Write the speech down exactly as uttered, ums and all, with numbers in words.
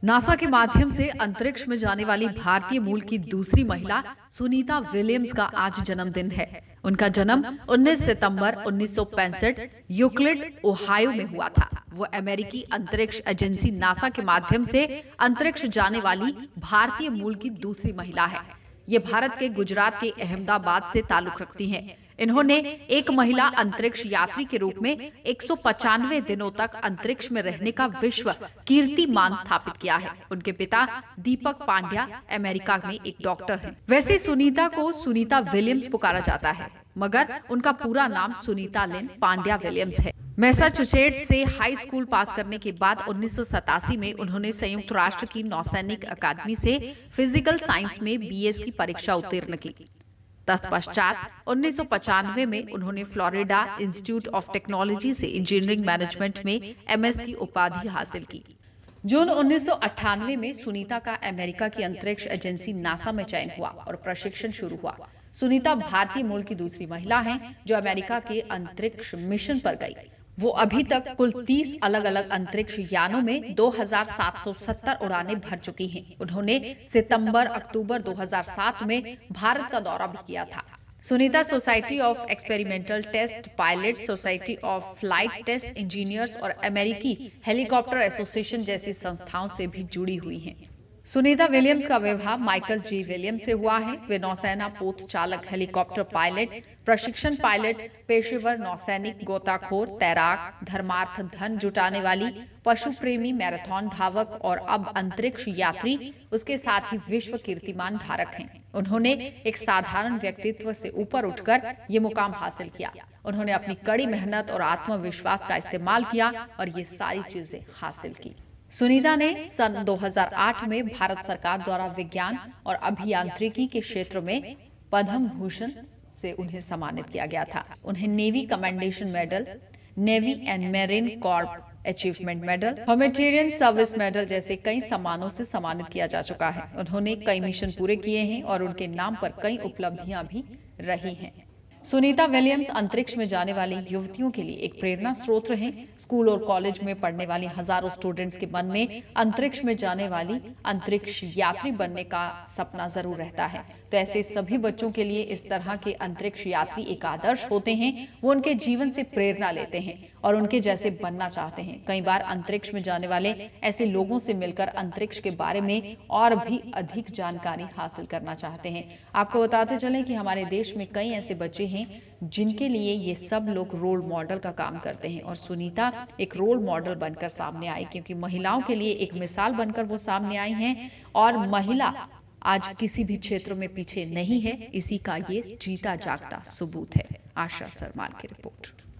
NASA के माध्यम से अंतरिक्ष में जाने वाली भारतीय मूल की दूसरी महिला सुनीता विलियम्स का आज जन्मदिन है। उनका जन्म उन्नीस सितंबर उन्नीस सौ पैंसठ यूक्लिड, ओहायो में हुआ था। वो अमेरिकी अंतरिक्ष एजेंसी नासा के माध्यम से अंतरिक्ष जाने वाली भारतीय मूल की दूसरी महिला है। ये भारत के गुजरात के अहमदाबाद से ताल्लुक रखती हैं। इन्होंने एक महिला अंतरिक्ष यात्री के रूप में एक सौ पचानवे दिनों तक अंतरिक्ष में रहने का विश्व कीर्तिमान स्थापित किया है। उनके पिता दीपक पांड्या अमेरिका में एक डॉक्टर हैं। वैसे सुनीता को सुनीता विलियम्स पुकारा जाता है, मगर उनका पूरा नाम सुनीता लिन पांड्या विलियम्स है। मैसाचुसेट्स से हाई स्कूल पास करने के बाद उन्नीस सौ सतासी में उन्होंने संयुक्त राष्ट्र की नौसैनिक अकादमी से फिजिकल साइंस में बीएस की परीक्षा उत्तीर्ण की। तत्पश्चात उन्नीस सौ पचानवे में उन्होंने फ्लोरिडा इंस्टीट्यूट ऑफ टेक्नोलॉजी से इंजीनियरिंग मैनेजमेंट में एमएस की उपाधि हासिल की। जून उन्नीस सौ अट्ठानवे में सुनीता का अमेरिका की अंतरिक्ष एजेंसी नासा में चयन हुआ और प्रशिक्षण शुरू हुआ। सुनीता भारतीय मूल की दूसरी महिला हैं जो अमेरिका के अंतरिक्ष मिशन पर गई। वो अभी तक कुल तीस अलग अलग अंतरिक्ष यानों में दो हज़ार सात सौ सत्तर उड़ानें भर चुकी हैं। उन्होंने सितंबर अक्टूबर दो हज़ार सात में भारत का दौरा भी किया था। Sunita Society of Experimental Test Pilots, Society of Flight Test Engineers और अमेरिकी हेलीकॉप्टर एसोसिएशन जैसी संस्थाओं से भी जुड़ी हुई हैं। सुनीता विलियम्स का विवाह माइकल जी विलियम्स से हुआ है। वे नौसेना पोत चालक, हेलीकॉप्टर पायलट, प्रशिक्षण पायलट, पेशेवर नौसैनिक, गोताखोर, तैराक, धर्मार्थ धन जुटाने वाली, पशु प्रेमी, मैराथन धावक और अब अंतरिक्ष यात्री, उसके साथ ही विश्व कीर्तिमान धारक हैं। उन्होंने एक साधारण व्यक्तित्व से ऊपर उठकर ये मुकाम हासिल किया। उन्होंने अपनी कड़ी मेहनत और आत्मविश्वास का इस्तेमाल किया और ये सारी चीजें हासिल की। सुनीता ने सन दो हज़ार आठ में भारत सरकार द्वारा विज्ञान और अभियांत्रिकी के क्षेत्र में पद्म भूषण से उन्हें सम्मानित किया गया था। उन्हें Navy Commendation Medal, Navy and Marine Corps Achievement Medal, Humanitarian Service Medal जैसे कई सम्मानों से सम्मानित किया जा चुका है। उन्होंने कई मिशन पूरे किए हैं और उनके नाम पर कई उपलब्धियां भी रही हैं। सुनीता विलियम्स अंतरिक्ष में जाने वाली युवतियों के लिए एक प्रेरणा स्रोत हैं। स्कूल और कॉलेज में पढ़ने वाली हजारों स्टूडेंट्स के मन में अंतरिक्ष में जाने वाली अंतरिक्ष यात्री बनने का सपना जरूर रहता है। तो ऐसे सभी बच्चों के लिए इस तरह के अंतरिक्ष यात्री एक आदर्श होते हैं। वो उनके जीवन से प्रेरणा लेते हैं और उनके जैसे बनना चाहते हैं। कई बार अंतरिक्ष में जाने वाले ऐसे लोगों से मिलकर अंतरिक्ष के बारे में और भी अधिक जानकारी हासिल करना चाहते हैं। आपको बताते चलें कि हमारे देश में कई ऐसे बच्चे हैं जिनके लिए ये सब लोग रोल मॉडल का काम करते हैं और सुनीता एक रोल मॉडल बनकर सामने आई, क्योंकि महिलाओं के लिए एक मिसाल बनकर वो सामने आई हैं। और महिला आज किसी भी क्षेत्र में पीछे नहीं है, इसी का ये जीता जागता सबूत है। आशा सरमाल की रिपोर्ट।